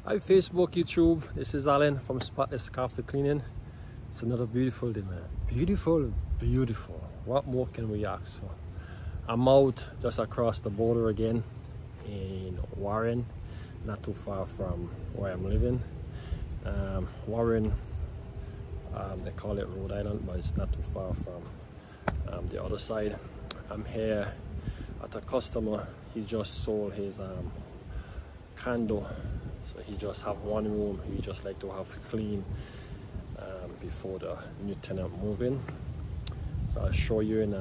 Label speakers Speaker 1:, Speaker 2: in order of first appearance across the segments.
Speaker 1: Hi Facebook, YouTube, this is Alan from Spotless Carpet Cleaning. It's another beautiful day, man. Beautiful, beautiful. What more can we ask for? I'm out just across the border again in Warren, not too far from where I'm living. Warren, they call it Rhode Island, but it's not too far from the other side. I'm here at a customer. He just sold his condo. So he just have one room he just like to have clean before the new tenant move in. So I'll show you and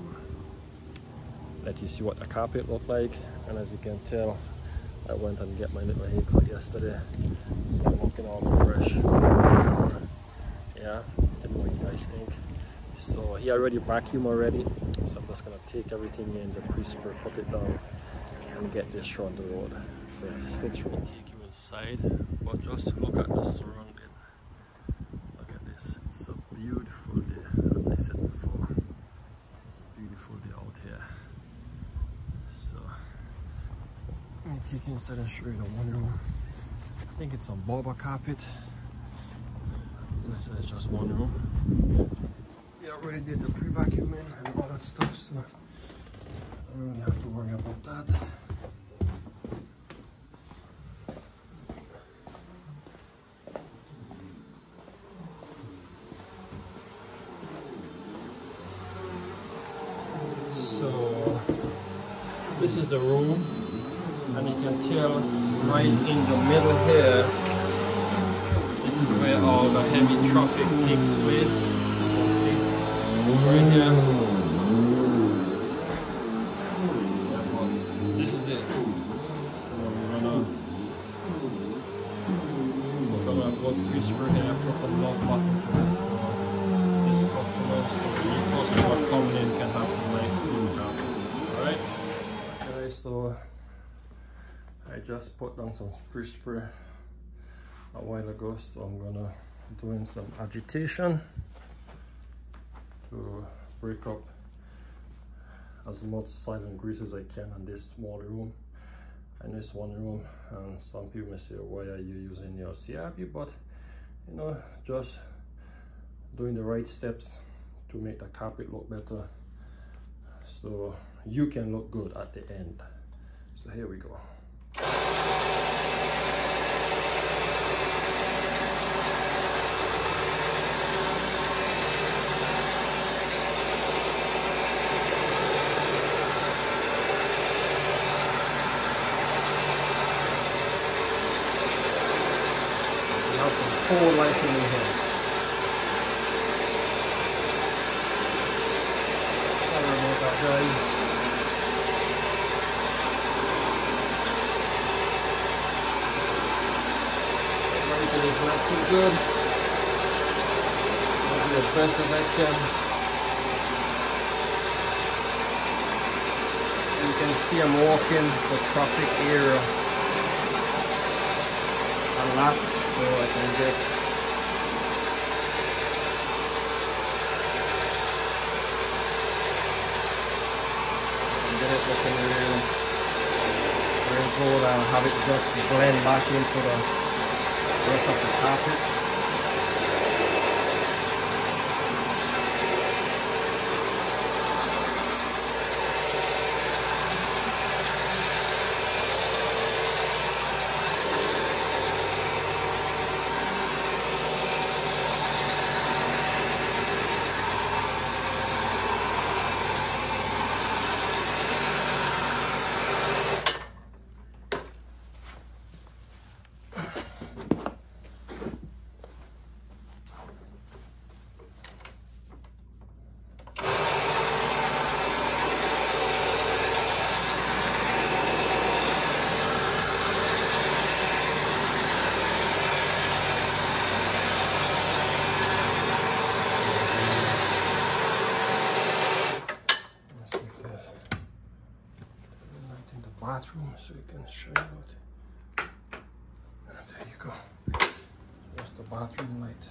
Speaker 1: let you see what the carpet look like. And as you can tell, I went and get my little haircut yesterday, so I'm looking all fresh. Yeah, tell me what you guys think. So he already vacuumed already, so I'm just gonna take everything in the pre-spray, put it down, and get this show on the road. So stay tuned. Take you inside, but just look at the surrounding. Look at this, it's a beautiful day, as I said before. It's a beautiful day out here. So let me take you inside and show you the one room. I think it's a Berber carpet. As I said, it's just one room. They already did the pre-vacuuming and all that stuff, so I don't really have to worry about that. So this is the room, and you can tell right in the middle here, this is where all the heavy traffic takes place. You can see right here. This is it. So we're gonna go pre-spray here, put some love button for this customer, so the customer coming in can have some nice clean job. Alright? Okay, so I just put down some pre-spray a while ago, so I'm gonna doing some agitation to break up as much silent grease as I can in this small room. I know it's one room, and some people may say, why are you using your CRP? But you know, just doing the right steps to make the carpet look better, so you can look good at the end. So here we go. Full lighting in here. Sorry about that, guys. Everything is not too good. I'll do as best as I can. You can see I'm walking the traffic area a lot, so I can get it looking really good. I'll have it just blend back into the rest of the carpet. Bathroom, so you can show you what. There you go. That's the bathroom light.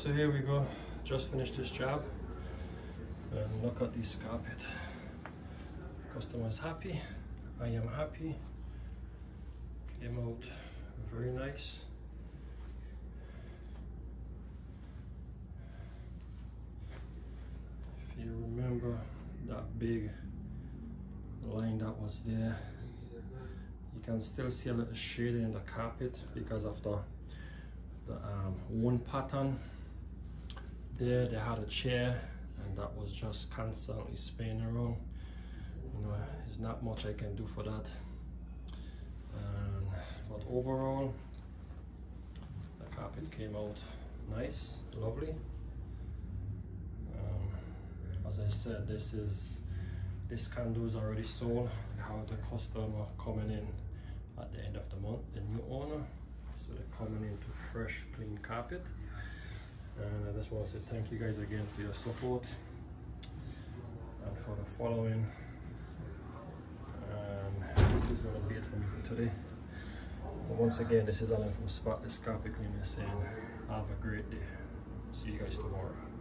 Speaker 1: So here we go, just finished this job, and look at this carpet. Customer is happy, I am happy. Came out very nice. If you remember that big line that was there, you can still see a little shading in the carpet because of the one pattern there. They had a chair and that was just constantly spinning around. You know, there's not much I can do for that. But overall, the carpet came out nice, lovely. As I said, this condo is already sold. I have the customer coming in at the end of the month, the new owner. So they're coming into fresh, clean carpet. And I just want to say thank you guys again for your support and for the following. And this is going to be it for me for today. But once again, this is Alan from Spotless Carpet Cleaning saying have a great day. See you guys tomorrow.